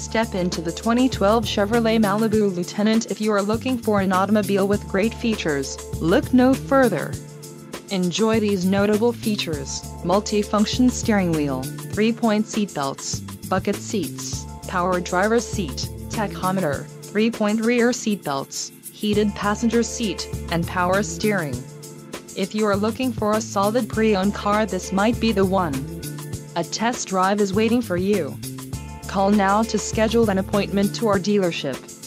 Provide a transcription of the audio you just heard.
Step into the 2012 Chevrolet Malibu Lieutenant. If you are looking for an automobile with great features, look no further. Enjoy these notable features: multi-function steering wheel, 3-point seatbelts, bucket seats, power driver's seat, tachometer, 3-point rear seatbelts, heated passenger seat, and power steering. If you are looking for a solid pre-owned car, this might be the one. A test drive is waiting for you. Call now to schedule an appointment to our dealership.